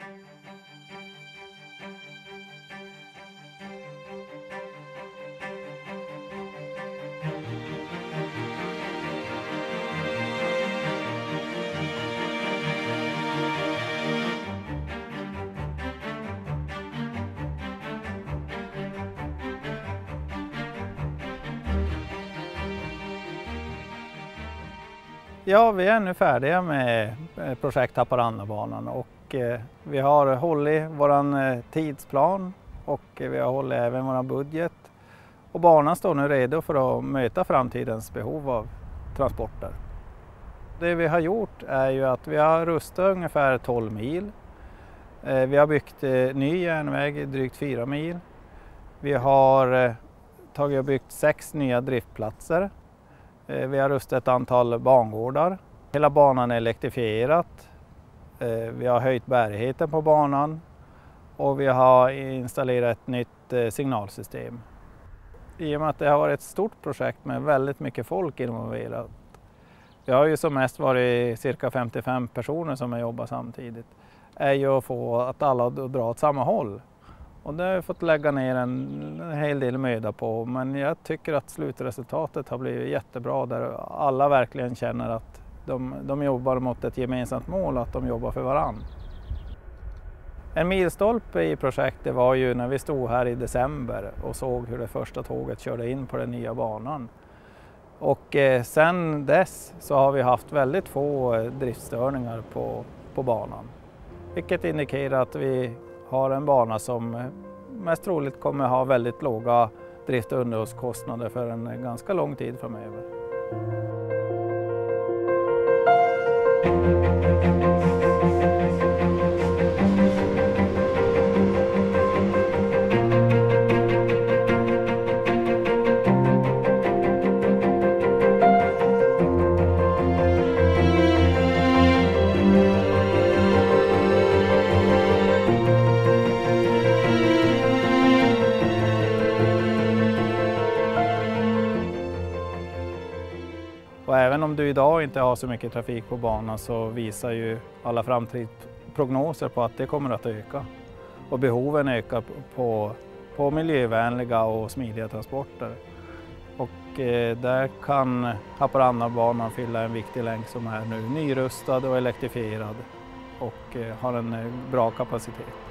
Ja, vi är nu färdiga med projekt Haparandabanan och vi har hållit vår tidsplan och vi har hållit även vår budget. Och banan står nu redo för att möta framtidens behov av transporter. Det vi har gjort är ju att vi har rustat ungefär 12 mil. Vi har byggt ny järnväg drygt 4 mil. Vi har tagit och byggt 6 nya driftplatser. Vi har rustat ett antal bangårdar. Hela banan är elektrifierat. Vi har höjt bärigheten på banan och vi har installerat ett nytt signalsystem. I och med att det har varit ett stort projekt med väldigt mycket folk involverat. Vi har ju som mest varit cirka 55 personer som har jobbat samtidigt. Är ju att få att alla dra åt samma håll. Och det har jag fått lägga ner en hel del möda på, men jag tycker att slutresultatet har blivit jättebra där alla verkligen känner att de jobbar mot ett gemensamt mål och att de jobbar för varann. En milstolpe i projektet var ju när vi stod här i december och såg hur det första tåget körde in på den nya banan. Och sen dess så har vi haft väldigt få driftstörningar på banan, vilket indikerar att vi har en bana som mest troligt kommer ha väldigt låga drift- och underhållskostnader för en ganska lång tid framöver. Och även om du idag inte har så mycket trafik på banan så visar ju alla framtidsprognoser på att det kommer att öka. Och behoven ökar på miljövänliga och smidiga transporter. Och där kan Haparandabanan fylla en viktig länk som är nu nyrustad och elektrifierad och har en bra kapacitet.